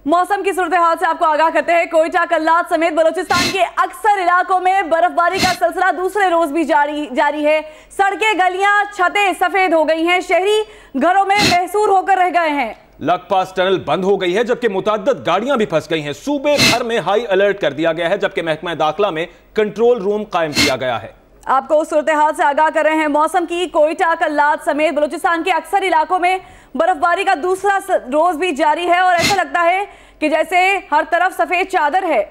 मौसम की सूरत हाल से आपको आगाह करते हैं। कोयटा, कल्लात समेत बलूचिस्तान के अक्सर इलाकों में बर्फबारी का सिलसिला दूसरे रोज भी जारी है। सड़कें, गलियां, छतें सफेद हो गई हैं। शहरी घरों में महसूर होकर रह गए हैं। लखपास टनल बंद हो गई है, जबकि मुतअद्दिद गाड़ियां भी फंस गई हैं। सूबे भर में हाई अलर्ट कर दिया गया है, जबकि महकमा दाखिला में कंट्रोल रूम कायम किया गया है। आपको सूरत हाल से आगाह कर रहे हैं मौसम की। कोयटा, कल्लात समेत बलूचिस्तान के अक्सर इलाकों में बर्फबारी का दूसरा रोज भी जारी है और ऐसा लगता है कि जैसे हर तरफ सफेद चादर है।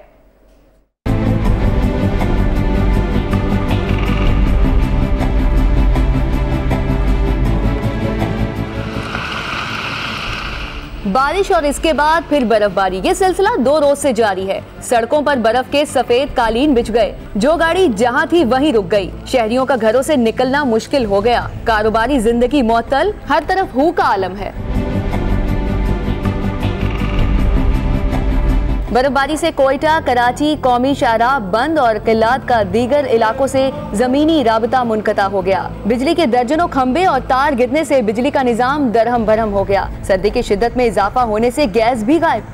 बारिश और इसके बाद फिर बर्फबारी, ये सिलसिला 2 रोज से जारी है। सड़कों पर बर्फ के सफेद कालीन बिछ गए। जो गाड़ी जहां थी वहीं रुक गई। शहरियों का घरों से निकलना मुश्किल हो गया। कारोबारी जिंदगी मुअत्तल, हर तरफ हू का आलम है। बर्फबारी से कोयटा, कराची कौमी शाहराह बंद और किल्लात का दीगर इलाकों से जमीनी राबता मुनक़ता हो गया। बिजली के दर्जनों खंबे और तार गिरने से बिजली का निजाम दरहम बरहम हो गया। सर्दी की शिद्दत में इजाफा होने से गैस भी गायब।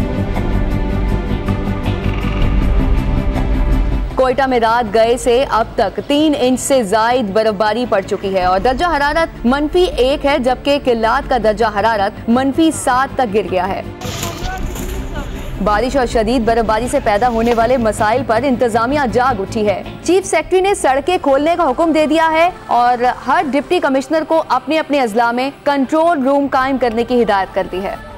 कोयटा में रात गए से अब तक 3 इंच से जायद बर्फबारी पड़ चुकी है और दर्जा हरारत -1 है, जबकि किल्लात का दर्जा हरारत -7 तक गिर गया है। बारिश और शदीद बर्फबारी से पैदा होने वाले मसाइल पर इंतजामिया जाग उठी है। चीफ सेक्रेटरी ने सड़कें खोलने का हुक्म दे दिया है और हर डिप्टी कमिश्नर को अपने अपने अजला में कंट्रोल रूम कायम करने की हिदायत कर दी है।